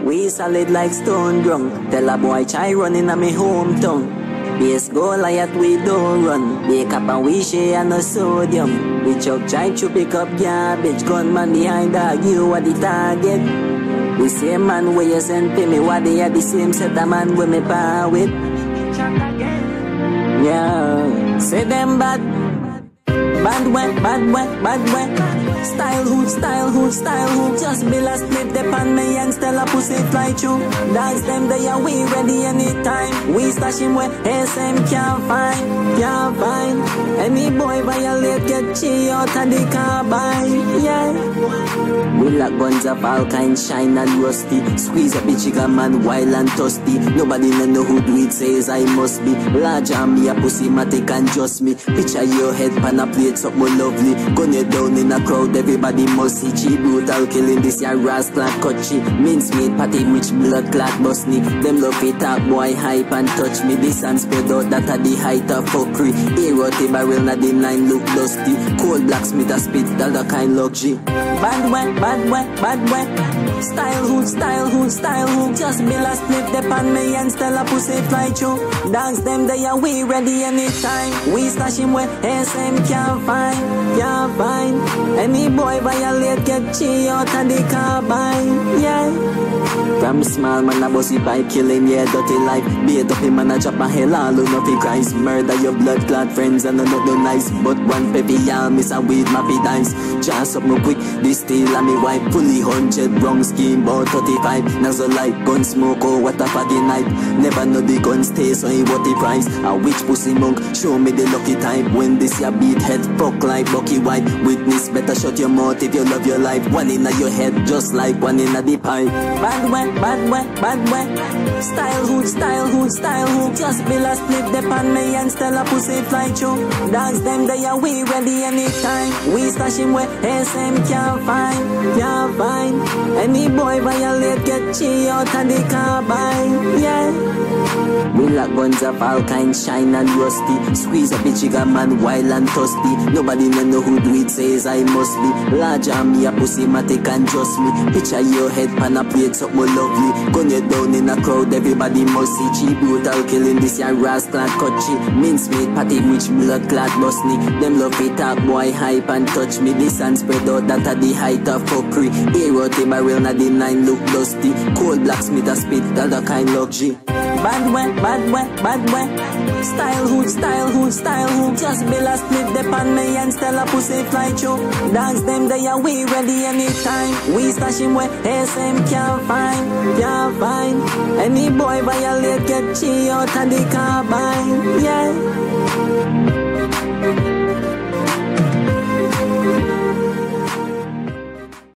We solid like stone ground. Tell a boy try running a me hometown. Base Goliath we don't run. Wake up and we share no sodium. We chop giant to pick up garbage. Gunman behind dog, you are the target. We same man where you send to me. What they are the same set of man where me power with. Yeah, say them bad. Bad way, bad way, bad way. Style hood, style hood, style hood. Just be last split the pan me and still a pussy fly through. Dance them they are we ready anytime. We stash him where SM can't find, can't find. Any boy violate get chi out of the carbine, yeah. We like guns of all kinds, shine and rusty. Squeeze up the chicken man wild and thirsty. Nobody know who do it, says I must be. Large and me a pussy matic and just me. Picture your head pan a plate something lovely. Gun you down in a crowd, everybody must see. Cheap brutal killing this year rascal and cutchy. Mincemeat patty rich blood clot bust me. Them love it up boy hype and touch me. This and spread out that at the height of fuckery. Hero the barrel na the line look dusty. Cold blacksmith a spit that the kind luxury. Bad way, bad way, bad way. Style hood, style hood, style hood. Just be last flip the pan me and still a pussy fly through. Dance them they are we ready anytime. We stash him where SM can't find, can't find. Any boy violate get chi out of the carbine, yeah. From small man a bossy pipe killing yeah dirty life. Beat up him and a chop a hell all who nothing cries. Murder your blood clot friends and another nice. But one peppy y'all miss a weed mappy dice. Chance up me quick, this steel and me wipe. Fully 100 wrong scheme about 35. Now so like gun smoke oh what a faggy night. Never know the gun stay so he what the price. A witch pussy monk show me the lucky time. When this ya beat head fuck like Bucky White. Witness better shut your mouth if you love your life. One in your head just like one in the pipe. Bad way, bad way, bad way. Style hood, style hood, style hood. Just be last flip the pan me and still a pussy fly through. Dance them they are we ready anytime. We stash him where SM can't find, can't find. Any boy violate get chi out of the carbine, yeah. We like guns of all kinds, shine and rusty. Squeeze up the chicken man wild and thirsty. Nobody know who do it, says I must be. Large and me a pussy matic and just me. Picture your head pan a plate something lovely. Gun you down in a crowd, everybody must see. Cheap brutal killing this year rascal and cutchy. Mincemeat patty rich blood clot bust me. Them love it up boy hype and touch me. This and spread out that at the height of fuckery. Hero the barrel na the line look dusty. Cold blacksmith a spit that the kind luxury. Bad way, bad way, bad way. Style hood, style hood, style hood. Just be last flip the pan me and still a pussy fly through. Dance them they are we ready anytime. We stash him where SM can't find, can't find. Any boy violate get chi out of the carbine.